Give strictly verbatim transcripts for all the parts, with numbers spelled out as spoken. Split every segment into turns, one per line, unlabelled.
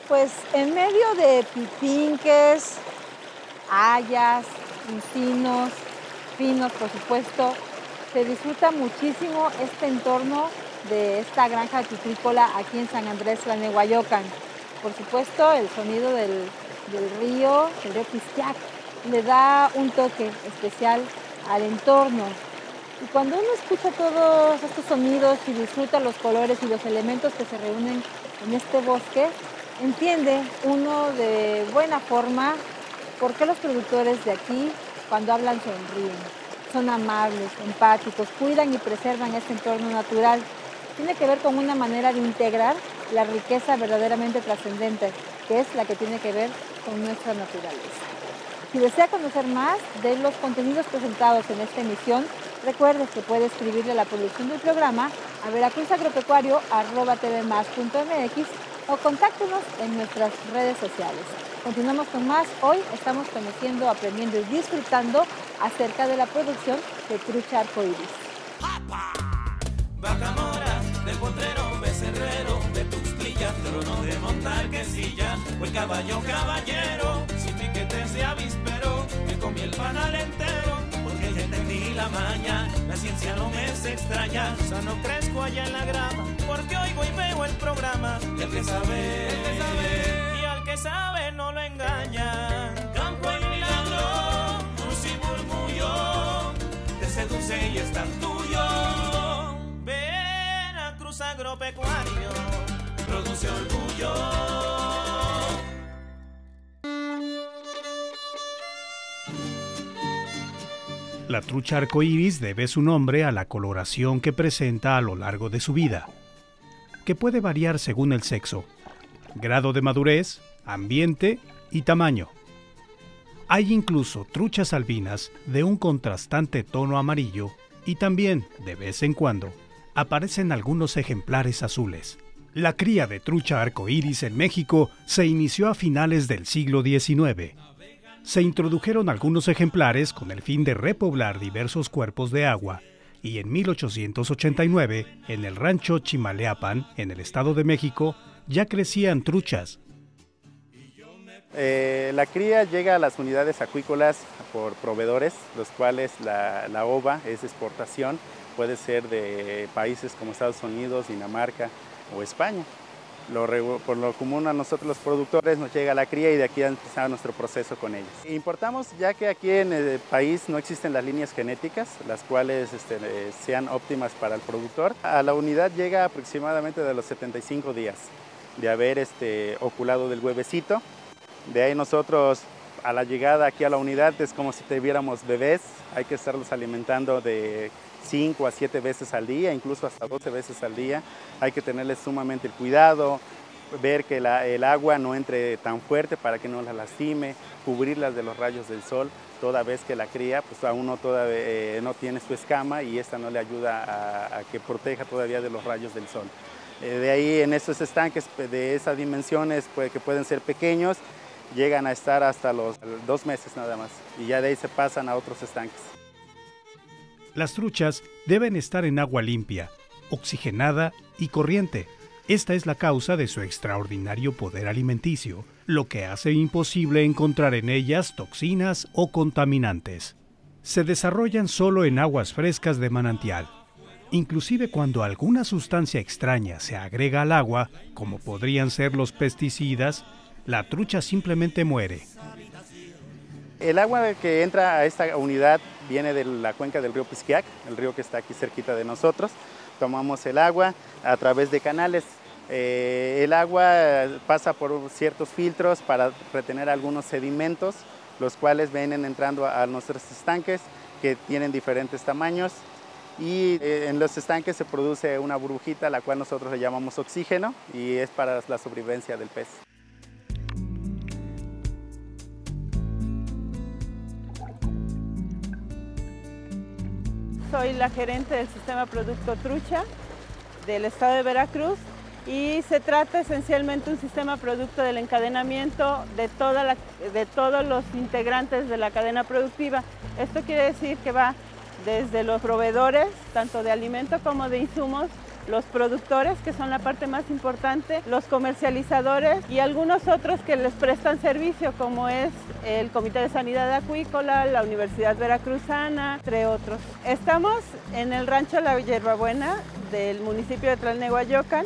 Pues en medio de pipinques, hayas, encinos, pinos, por supuesto, se disfruta muchísimo este entorno de esta granja citrícola aquí en San Andrés Tlanehuayocan. Por supuesto, el sonido del, del río, el río Pisquiac, le da un toque especial al entorno. Y cuando uno escucha todos estos sonidos y disfruta los colores y los elementos que se reúnen en este bosque, entiende uno de buena forma por qué los productores de aquí, cuando hablan, sonríen. Son amables, empáticos, cuidan y preservan este entorno natural. Tiene que ver con una manera de integrar la riqueza verdaderamente trascendente, que es la que tiene que ver con nuestra naturaleza. Si desea conocer más de los contenidos presentados en esta emisión, recuerde que puede escribirle a la producción del programa a veracruzagropecuario arroba tvmas punto mx o contáctenos en nuestras redes sociales. Continuamos con más. Hoy estamos conociendo, aprendiendo y disfrutando acerca de la producción de trucha arcoíris.
Bacamora, del Potrero, becerrero, de Tuxtilla, trono de montar quesilla, o el caballo caballero, sin piquetes de avispero, que comí el panal entero, porque ya entendí la maña, la ciencia no me es extraña, sano crezco allá en la grama, porque oigo y veo el programa, y el que sabe, el que sabe, y al que sabe no lo engañan, campo y milagro, luz y murmullo, te seduce y es tan tuyo. Veracruz Agropecuario produce orgullo.
La trucha arcoíris debe su nombre a la coloración que presenta a lo largo de su vida, que puede variar según el sexo, grado de madurez, ambiente y tamaño. Hay incluso truchas albinas de un contrastante tono amarillo y también, de vez en cuando, aparecen algunos ejemplares azules. La cría de trucha arcoíris en México se inició a finales del siglo diecinueve. Se introdujeron algunos ejemplares con el fin de repoblar diversos cuerpos de agua y en mil ochocientos ochenta y nueve, en el rancho Chimaleapan, en el Estado de México, ya crecían truchas.
Eh, la cría llega a las unidades acuícolas por proveedores, los cuales la, la ova es exportación, puede ser de países como Estados Unidos, Dinamarca o España. Lo, por lo común a nosotros los productores nos llega la cría y de aquí ha empezado nuestro proceso con ellos. Importamos ya que aquí en el país no existen las líneas genéticas, las cuales este, sean óptimas para el productor. A la unidad llega aproximadamente de los setenta y cinco días de haber este, oculado del huevecito. De ahí nosotros a la llegada aquí a la unidad es como si tuviéramos bebés, hay que estarlos alimentando de cinco a siete veces al día, incluso hasta doce veces al día. Hay que tenerles sumamente el cuidado, ver que la, el agua no entre tan fuerte para que no las lastime, cubrirlas de los rayos del sol, toda vez que la cría pues aún no, todavía, eh, no tiene su escama y esta no le ayuda a, a que proteja todavía de los rayos del sol. Eh, de ahí en estos estanques de esas dimensiones pues, que pueden ser pequeños, llegan a estar hasta los dos meses nada más y ya de ahí se pasan a otros estanques.
Las truchas deben estar en agua limpia, oxigenada y corriente. Esta es la causa de su extraordinario poder alimenticio, lo que hace imposible encontrar en ellas toxinas o contaminantes. Se desarrollan solo en aguas frescas de manantial. Inclusive cuando alguna sustancia extraña se agrega al agua, como podrían ser los pesticidas, la trucha simplemente muere.
El agua que entra a esta unidad viene de la cuenca del río Pisquiac, el río que está aquí cerquita de nosotros. Tomamos el agua a través de canales. Eh, el agua pasa por ciertos filtros para retener algunos sedimentos, los cuales vienen entrando a nuestros estanques que tienen diferentes tamaños. Y eh, en los estanques se produce una burbujita, la cual nosotros le llamamos oxígeno, y es para la sobrevivencia del pez.
Soy la gerente del sistema Producto Trucha del estado de Veracruz y se trata esencialmente de un sistema producto del encadenamiento de, toda la, de todos los integrantes de la cadena productiva. Esto quiere decir que va desde los proveedores, tanto de alimento como de insumos, los productores, que son la parte más importante, los comercializadores y algunos otros que les prestan servicio, como es el Comité de Sanidad Acuícola, la Universidad Veracruzana, entre otros. Estamos en el rancho La Hierbabuena del municipio de Tlalnehuayocan.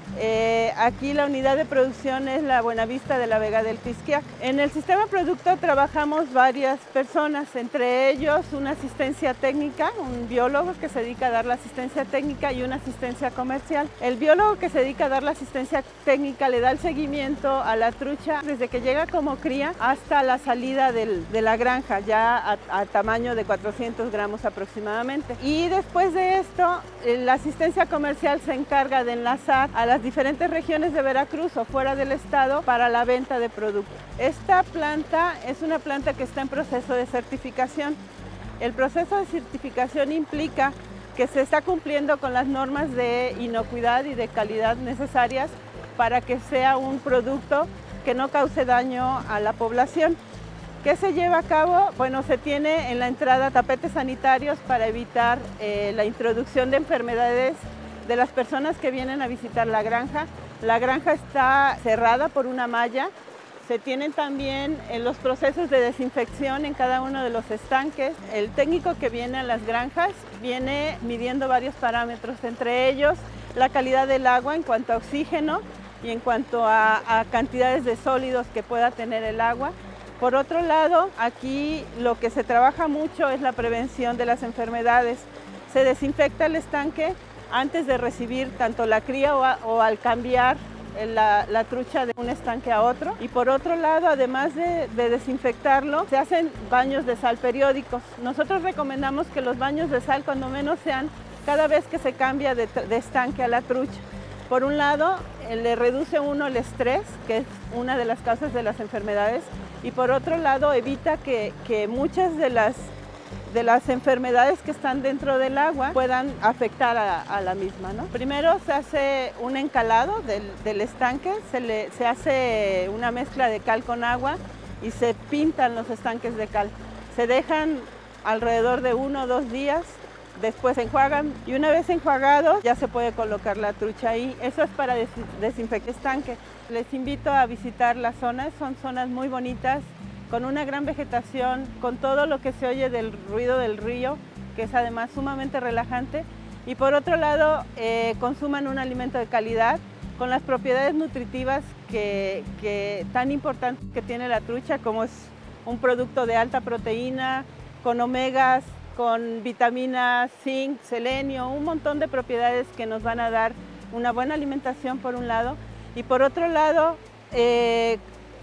Eh, aquí la unidad de producción es la Buenavista de la Vega del Pisquiac. En el sistema producto trabajamos varias personas, entre ellos una asistencia técnica, un biólogo que se dedica a dar la asistencia técnica y una asistencia comercial. El biólogo que se dedica a dar la asistencia técnica le da el seguimiento a la trucha desde que llega como cría hasta la salida del, de la granja, ya a, a tamaño de cuatrocientos gramos aproximadamente. Y después de esto, la asistencia comercial se encarga de enlazar a las diferentes regiones de Veracruz o fuera del estado para la venta de productos. Esta planta es una planta que está en proceso de certificación. El proceso de certificación implica que se está cumpliendo con las normas de inocuidad y de calidad necesarias para que sea un producto que no cause daño a la población. ¿Qué se lleva a cabo? Bueno, se tiene en la entrada tapetes sanitarios para evitar eh, la introducción de enfermedades de las personas que vienen a visitar la granja. La granja está cerrada por una malla. Se tienen también en los procesos de desinfección en cada uno de los estanques. El técnico que viene a las granjas viene midiendo varios parámetros, entre ellos la calidad del agua en cuanto a oxígeno y en cuanto a, a cantidades de sólidos que pueda tener el agua. Por otro lado, aquí lo que se trabaja mucho es la prevención de las enfermedades. Se desinfecta el estanque antes de recibir tanto la cría o, a, o al cambiar la, la trucha de un estanque a otro. Y por otro lado, además de, de desinfectarlo, se hacen baños de sal periódicos. Nosotros recomendamos que los baños de sal cuando menos sean cada vez que se cambia de, de estanque a la trucha. Por un lado, le reduce uno el estrés, que es una de las causas de las enfermedades, y por otro lado evita que, que muchas de las de las enfermedades que están dentro del agua puedan afectar a, a la misma, ¿no? Primero se hace un encalado del, del estanque, se, le, se hace una mezcla de cal con agua y se pintan los estanques de cal. Se dejan alrededor de uno o dos días, después se enjuagan y una vez enjuagados ya se puede colocar la trucha ahí. Eso es para des, desinfectar el estanque. Les invito a visitar las zonas, son zonas muy bonitas, con una gran vegetación, con todo lo que se oye del ruido del río, que es además sumamente relajante. Y por otro lado, eh, consuman un alimento de calidad, con las propiedades nutritivas que, que, tan importantes que tiene la trucha, como es un producto de alta proteína, con omegas, con vitaminas, zinc, selenio, un montón de propiedades que nos van a dar una buena alimentación por un lado. Y por otro lado, eh,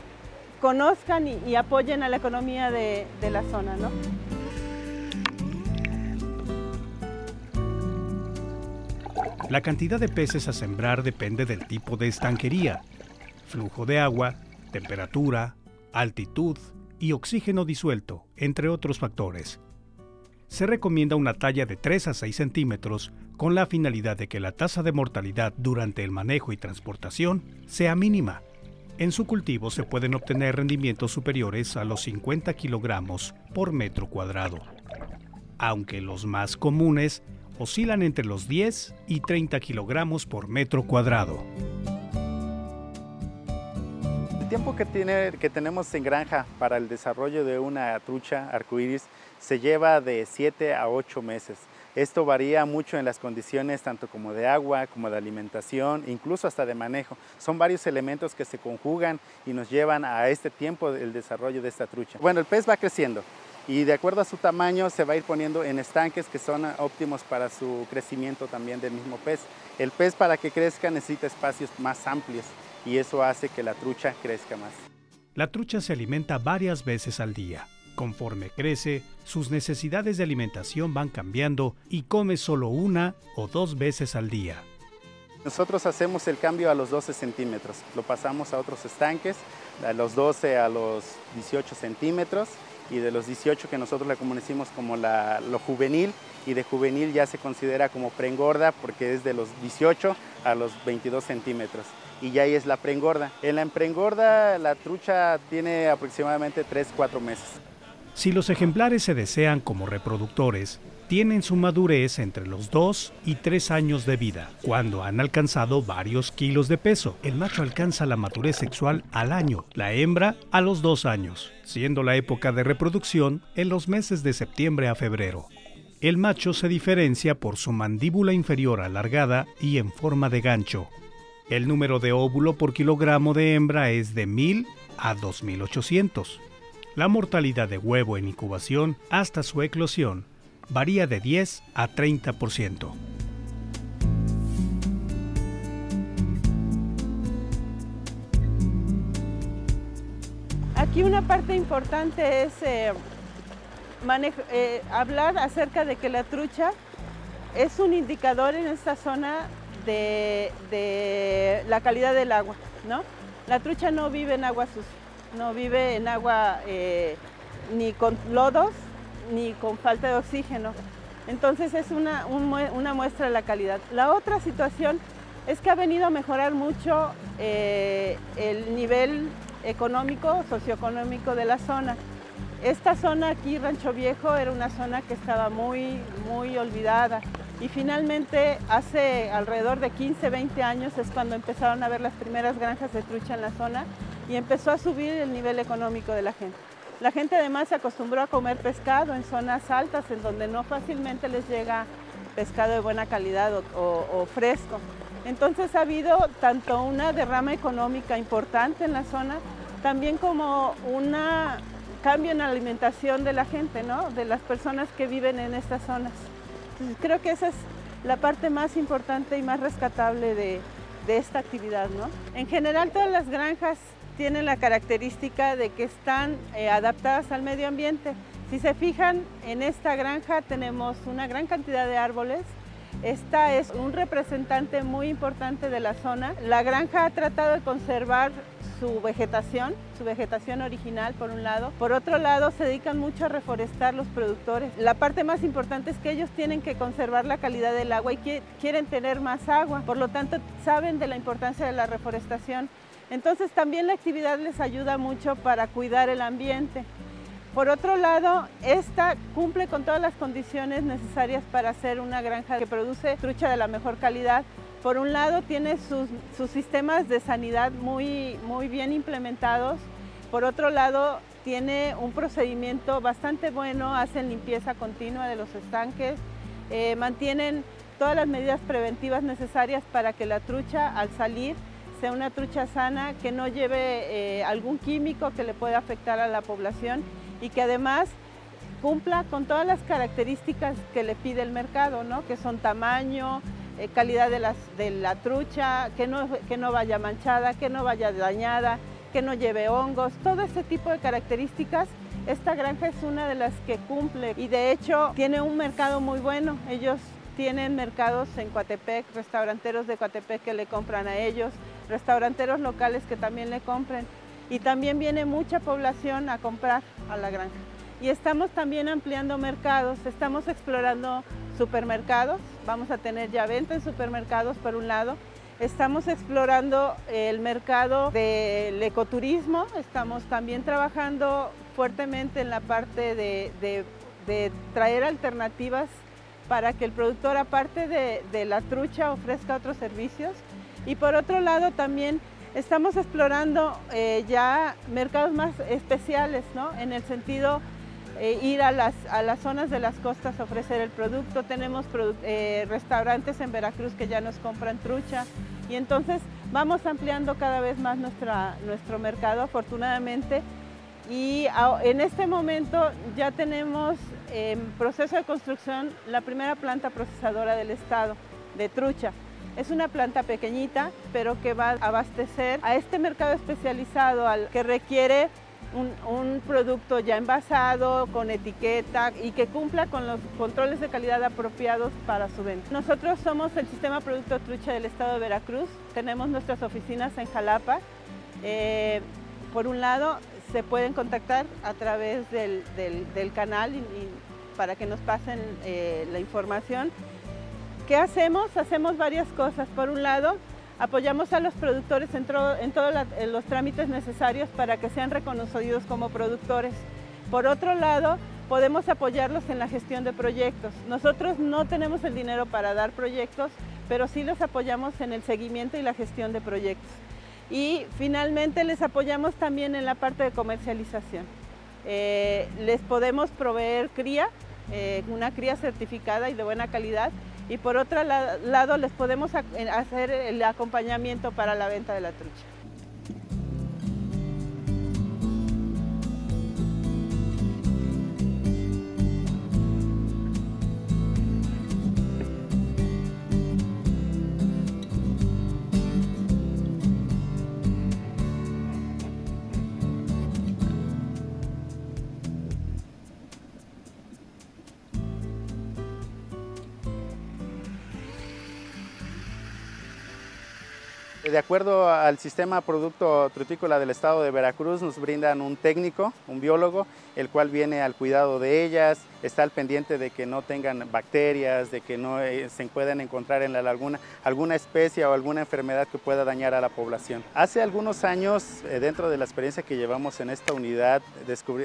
conozcan y, y apoyen a la economía de, de la zona, ¿no?
La cantidad de peces a sembrar depende del tipo de estanquería, flujo de agua, temperatura, altitud y oxígeno disuelto, entre otros factores. Se recomienda una talla de tres a seis centímetros con la finalidad de que la tasa de mortalidad durante el manejo y transportación sea mínima. En su cultivo se pueden obtener rendimientos superiores a los cincuenta kilogramos por metro cuadrado, aunque los más comunes oscilan entre los diez y treinta kilogramos por metro cuadrado.
El tiempo que, tiene, que tenemos en granja para el desarrollo de una trucha arcoíris se lleva de siete a ocho meses. Esto varía mucho en las condiciones tanto como de agua, como de alimentación, incluso hasta de manejo. Son varios elementos que se conjugan y nos llevan a este tiempo del desarrollo de esta trucha. Bueno, el pez va creciendo y de acuerdo a su tamaño se va a ir poniendo en estanques que son óptimos para su crecimiento también del mismo pez. El pez, para que crezca, necesita espacios más amplios y eso hace que la trucha crezca más.
La trucha se alimenta varias veces al día. Conforme crece, sus necesidades de alimentación van cambiando y come solo una o dos veces al día.
Nosotros hacemos el cambio a los doce centímetros, lo pasamos a otros estanques, a los doce a los dieciocho centímetros y de los dieciocho que nosotros le conocimos como la, lo juvenil, y de juvenil ya se considera como preengorda porque es de los dieciocho a los veintidós centímetros y ya ahí es la preengorda. En la preengorda la trucha tiene aproximadamente tres a cuatro meses.
Si los ejemplares se desean como reproductores, tienen su madurez entre los dos y tres años de vida, cuando han alcanzado varios kilos de peso. El macho alcanza la madurez sexual al año, la hembra a los dos años, siendo la época de reproducción en los meses de septiembre a febrero. El macho se diferencia por su mandíbula inferior alargada y en forma de gancho. El número de óvulo por kilogramo de hembra es de mil a dos mil ochocientos. La mortalidad de huevo en incubación hasta su eclosión varía de diez a treinta por ciento.
Aquí una parte importante es eh, manejo, eh, hablar acerca de que la trucha es un indicador en esta zona de, de la calidad del agua, ¿no? La trucha no vive en agua sucia, no vive en agua eh, ni con lodos, ni con falta de oxígeno. Entonces es una, un, una muestra de la calidad. La otra situación es que ha venido a mejorar mucho eh, el nivel económico, socioeconómico de la zona. Esta zona aquí, Rancho Viejo, era una zona que estaba muy, muy olvidada y finalmente hace alrededor de quince, veinte años es cuando empezaron a haber las primeras granjas de trucha en la zona y empezó a subir el nivel económico de la gente. La gente además se acostumbró a comer pescado en zonas altas, en donde no fácilmente les llega pescado de buena calidad o, o, o fresco. Entonces ha habido tanto una derrama económica importante en la zona, también como un cambio en la alimentación de la gente, ¿no? De las personas que viven en estas zonas. Entonces, creo que esa es la parte más importante y más rescatable de, de esta actividad, ¿no? En general, todas las granjas tienen la característica de que están eh, adaptadas al medio ambiente. Si se fijan, en esta granja tenemos una gran cantidad de árboles. Esta es un representante muy importante de la zona. La granja ha tratado de conservar su vegetación, su vegetación original por un lado. Por otro lado, se dedican mucho a reforestar los productores. La parte más importante es que ellos tienen que conservar la calidad del agua y que quieren tener más agua. Por lo tanto, saben de la importancia de la reforestación. Entonces también la actividad les ayuda mucho para cuidar el ambiente. Por otro lado, esta cumple con todas las condiciones necesarias para hacer una granja que produce trucha de la mejor calidad. Por un lado, tiene sus, sus sistemas de sanidad muy, muy bien implementados. Por otro lado, tiene un procedimiento bastante bueno, hacen limpieza continua de los estanques, eh, mantienen todas las medidas preventivas necesarias para que la trucha al salir sea una trucha sana, que no lleve eh, algún químico que le pueda afectar a la población y que además cumpla con todas las características que le pide el mercado, ¿no? Que son tamaño, eh, calidad de, las, de la trucha, que no, que no vaya manchada, que no vaya dañada, que no lleve hongos, todo ese tipo de características. Esta granja es una de las que cumple y de hecho tiene un mercado muy bueno. Ellos tienen mercados en Coatepec, restauranteros de Coatepec que le compran a ellos, restauranteros locales que también le compren y también viene mucha población a comprar a la granja. Y estamos también ampliando mercados, estamos explorando supermercados, vamos a tener ya venta en supermercados por un lado, estamos explorando el mercado del ecoturismo, estamos también trabajando fuertemente en la parte de, de, de traer alternativas para que el productor, aparte de, de la trucha, ofrezca otros servicios. Y por otro lado también estamos explorando eh, ya mercados más especiales, ¿no? En el sentido eh, ir a las, a las zonas de las costas a ofrecer el producto. Tenemos produ eh, restaurantes en Veracruz que ya nos compran trucha y entonces vamos ampliando cada vez más nuestra, nuestro mercado, afortunadamente. Y a, en este momento ya tenemos en proceso de construcción la primera planta procesadora del estado de trucha. Es una planta pequeñita, pero que va a abastecer a este mercado especializado al que requiere un, un producto ya envasado, con etiqueta y que cumpla con los controles de calidad apropiados para su venta. Nosotros somos el Sistema Producto Trucha del estado de Veracruz. Tenemos nuestras oficinas en Jalapa. Eh, por un lado, se pueden contactar a través del, del, del canal y, y para que nos pasen eh, la información. ¿Qué hacemos? Hacemos varias cosas. Por un lado, apoyamos a los productores en, en todos los trámites necesarios para que sean reconocidos como productores. Por otro lado, podemos apoyarlos en la gestión de proyectos. Nosotros no tenemos el dinero para dar proyectos, pero sí los apoyamos en el seguimiento y la gestión de proyectos. Y finalmente les apoyamos también en la parte de comercialización. Eh, les podemos proveer cría, eh, una cría certificada y de buena calidad, y por otro la, lado les podemos hacer el acompañamiento para la venta de la trucha.
De acuerdo al sistema producto trutícola del estado de Veracruz, nos brindan un técnico, un biólogo, el cual viene al cuidado de ellas, está al pendiente de que no tengan bacterias, de que no eh, se puedan encontrar en la laguna alguna especie o alguna enfermedad que pueda dañar a la población. Hace algunos años, eh, dentro de la experiencia que llevamos en esta unidad, descubrí,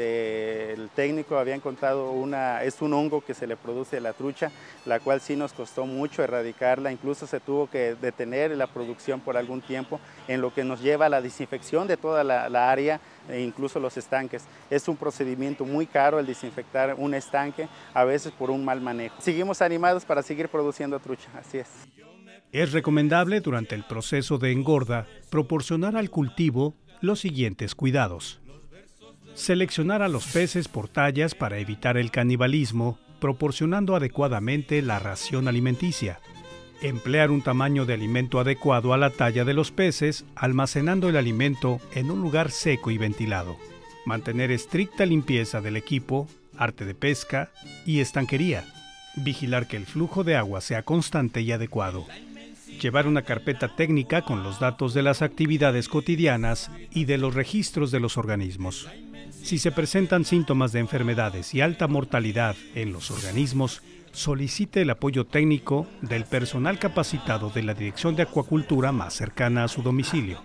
este, el técnico había encontrado una, es un hongo que se le produce a la trucha, la cual sí nos costó mucho erradicarla, incluso se tuvo que detener la producción por algún tiempo, en lo que nos lleva a la desinfección de toda la, la área e incluso los estanques. Es un procedimiento muy caro el desinfectar un estanque, a veces por un mal manejo. Seguimos animados para seguir produciendo trucha, así es.
Es recomendable durante el proceso de engorda proporcionar al cultivo los siguientes cuidados. Seleccionar a los peces por tallas para evitar el canibalismo, proporcionando adecuadamente la ración alimenticia. Emplear un tamaño de alimento adecuado a la talla de los peces, almacenando el alimento en un lugar seco y ventilado. Mantener estricta limpieza del equipo, arte de pesca y estanquería. Vigilar que el flujo de agua sea constante y adecuado. Llevar una carpeta técnica con los datos de las actividades cotidianas y de los registros de los organismos. Si se presentan síntomas de enfermedades y alta mortalidad en los organismos, solicite el apoyo técnico del personal capacitado de la Dirección de Acuacultura más cercana a su domicilio.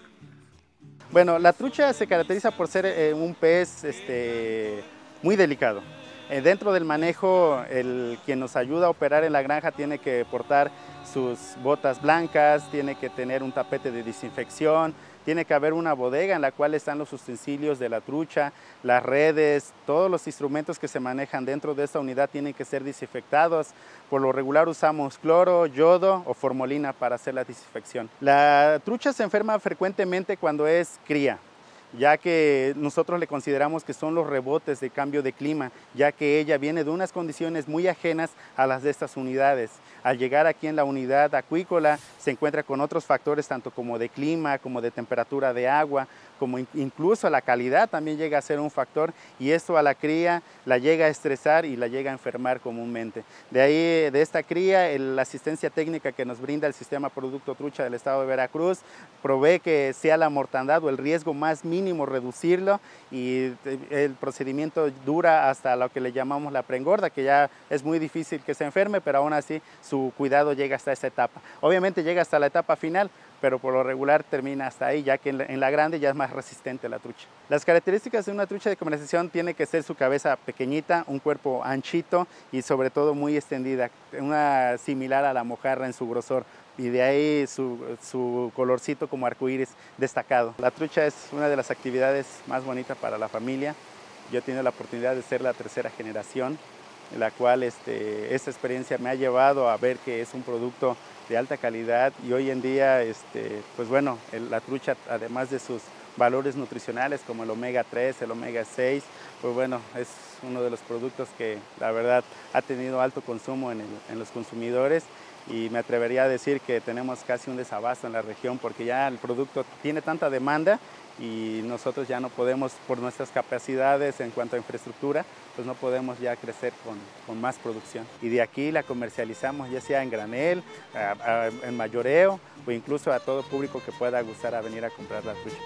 Bueno, la trucha se caracteriza por ser eh, un pez este, muy delicado. Eh, dentro del manejo, el, quien nos ayuda a operar en la granja tiene que portar sus botas blancas, tiene que tener un tapete de desinfección, tiene que haber una bodega en la cual están los utensilios de la trucha, las redes, todos los instrumentos que se manejan dentro de esta unidad tienen que ser desinfectados. Por lo regular usamos cloro, yodo o formolina para hacer la desinfección. La trucha se enferma frecuentemente cuando es cría, ya que nosotros le consideramos que son los rebotes de cambio de clima, ya que ella viene de unas condiciones muy ajenas a las de estas unidades. Al llegar aquí en la unidad acuícola se encuentra con otros factores tanto como de clima, como de temperatura de agua, como incluso la calidad también llega a ser un factor, y esto a la cría la llega a estresar y la llega a enfermar comúnmente. De ahí, de esta cría, el, la asistencia técnica que nos brinda el sistema Producto Trucha del estado de Veracruz provee que sea la mortandad o el riesgo más mínimo reducirlo, y el procedimiento dura hasta lo que le llamamos la preengorda, que ya es muy difícil que se enferme, pero aún así su cuidado llega hasta esa etapa. Obviamente llega hasta la etapa final, pero por lo regular termina hasta ahí, ya que en la, en la grande ya es más resistente la trucha. Las características de una trucha de comercialización tiene que ser su cabeza pequeñita, un cuerpo anchito y sobre todo muy extendida, una similar a la mojarra en su grosor, y de ahí su, su colorcito como arcoíris destacado. La trucha es una de las actividades más bonitas para la familia. Yo he tenido la oportunidad de ser la tercera generación, en la cual este, esta experiencia me ha llevado a ver que es un producto de alta calidad, y hoy en día, este, pues bueno, el, la trucha, además de sus valores nutricionales como el omega tres, el omega seis, pues bueno, es uno de los productos que la verdad ha tenido alto consumo en, el, en los consumidores, y me atrevería a decir que tenemos casi un desabasto en la región porque ya el producto tiene tanta demanda y nosotros ya no podemos, por nuestras capacidades en cuanto a infraestructura, pues no podemos ya crecer con, con más producción. Y de aquí la comercializamos ya sea en granel, a, a, en mayoreo o incluso a todo público que pueda gustar a venir a comprar la trucha.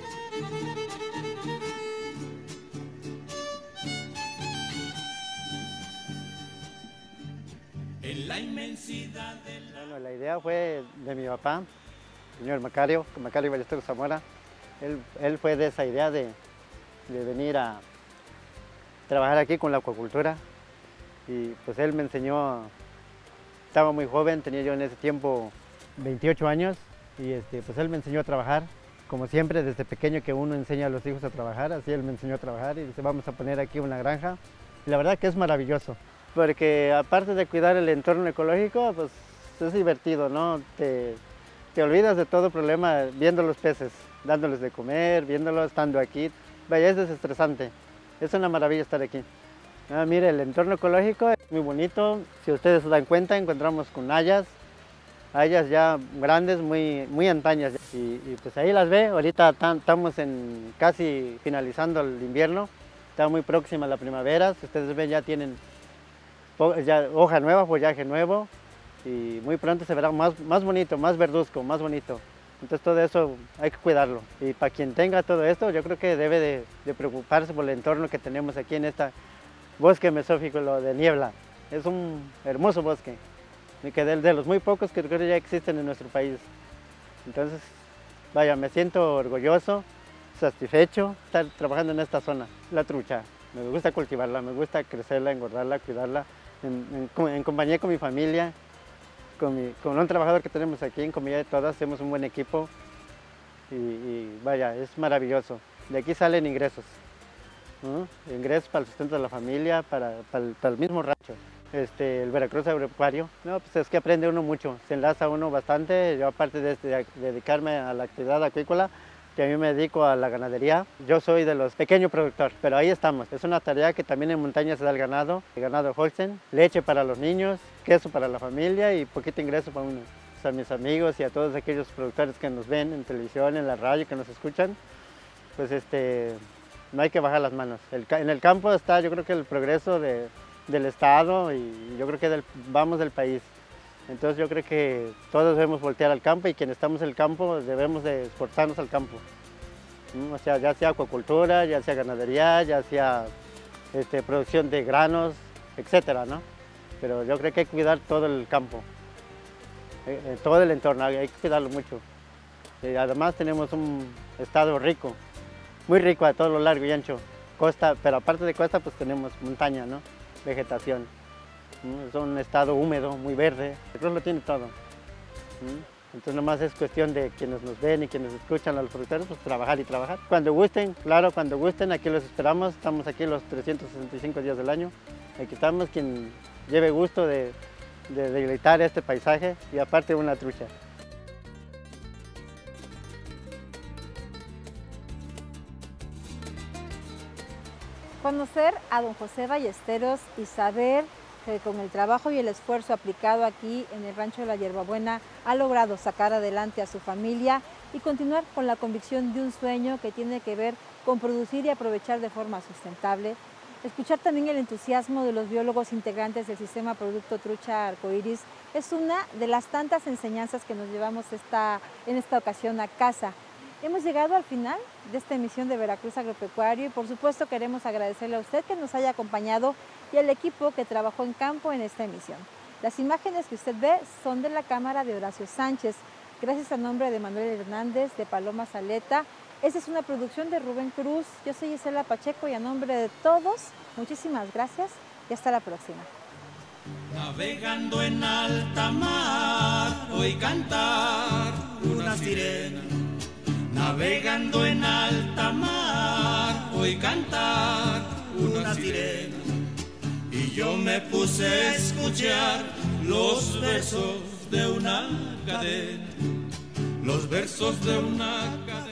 En la inmensidad de la...
Bueno, la idea fue de mi papá, el señor Macario, Macario Ballesteros Zamora. Él, él fue de esa idea de, de venir a, trabajar aquí con la acuacultura y pues él me enseñó, estaba muy joven, tenía yo en ese tiempo veintiocho años y este, pues él me enseñó a trabajar, como siempre desde pequeño que uno enseña a los hijos a trabajar, así él me enseñó a trabajar y dice vamos a poner aquí una granja y la verdad que es maravilloso, porque aparte de cuidar el entorno ecológico, pues es divertido, ¿no? Te, te olvidas de todo problema viendo los peces, dándoles de comer, viéndolos, estando aquí, vaya, es desestresante, es una maravilla estar aquí. Ah, mire, el entorno ecológico es muy bonito, si ustedes se dan cuenta encontramos con hayas, hayas ya grandes, muy, muy antañas y, y pues ahí las ve, ahorita estamos en casi finalizando el invierno, está muy próxima la primavera, si ustedes ven ya tienen ya hoja nueva, follaje nuevo y muy pronto se verá más, más bonito, más verduzco, más bonito. Entonces todo eso hay que cuidarlo y para quien tenga todo esto yo creo que debe de, de preocuparse por el entorno que tenemos aquí en este bosque mesófilo de niebla. Es un hermoso bosque, que de, de los muy pocos que creo que ya existen en nuestro país. Entonces, vaya, me siento orgulloso, satisfecho estar trabajando en esta zona. La trucha, me gusta cultivarla, me gusta crecerla, engordarla, cuidarla, en, en, en compañía con mi familia, con, mi, con un trabajador que tenemos aquí, en compañía de todas, hacemos un buen equipo y, y vaya, es maravilloso. De aquí salen ingresos, ¿no? Ingresos para el sustento de la familia, para, para, el, para el mismo rancho. Este, el Veracruz Agropecuario, no, pues es que aprende uno mucho, se enlaza uno bastante. Yo aparte de, de, de dedicarme a la actividad acuícola, que a mí me dedico a la ganadería, yo soy de los pequeños productores, pero ahí estamos. Es una tarea que también en montaña se da el ganado, el ganado Holstein, leche para los niños, queso para la familia y poquito ingreso para uno. O sea, a mis amigos y a todos aquellos productores que nos ven en televisión, en la radio, que nos escuchan, pues este, no hay que bajar las manos. El, en el campo está, yo creo que el progreso de, del Estado y yo creo que del, vamos del país. Entonces yo creo que todos debemos voltear al campo y quienes estamos en el campo debemos de esforzarnos al campo. O sea, ya sea acuacultura, ya sea ganadería, ya sea este, producción de granos, etcétera, ¿no? Pero yo creo que hay que cuidar todo el campo, eh, todo el entorno, hay que cuidarlo mucho. Y además tenemos un estado rico, muy rico a todo lo largo y ancho. Costa, pero aparte de costa pues tenemos montaña, ¿no? Vegetación. Es un estado húmedo, muy verde, el Cruz lo tiene todo. Entonces nomás es cuestión de quienes nos ven y quienes escuchan a los productores, pues trabajar y trabajar. Cuando gusten, claro, cuando gusten, aquí los esperamos, estamos aquí los trescientos sesenta y cinco días del año. Aquí estamos, quien lleve gusto de, de deleitar este paisaje y aparte una trucha.
Conocer a don José Ballesteros y saber que con el trabajo y el esfuerzo aplicado aquí en el Rancho de la Hierbabuena ha logrado sacar adelante a su familia y continuar con la convicción de un sueño que tiene que ver con producir y aprovechar de forma sustentable. Escuchar también el entusiasmo de los biólogos integrantes del sistema Producto Trucha Arcoíris es una de las tantas enseñanzas que nos llevamos esta, en esta ocasión a casa. Hemos llegado al final de esta emisión de Veracruz Agropecuario y por supuesto queremos agradecerle a usted que nos haya acompañado y al equipo que trabajó en campo en esta emisión. Las imágenes que usted ve son de la cámara de Horacio Sánchez, gracias a nombre de Manuel Hernández, de Paloma Saleta. Esta es una producción de Rubén Cruz. Yo soy Isela Pacheco y a nombre de todos, muchísimas gracias y hasta la próxima.
Navegando en alta mar, oí cantar una sirena. Navegando en alta mar, oí cantar una sirena. Y yo me puse a escuchar los versos de una cadena, los versos de una cadena.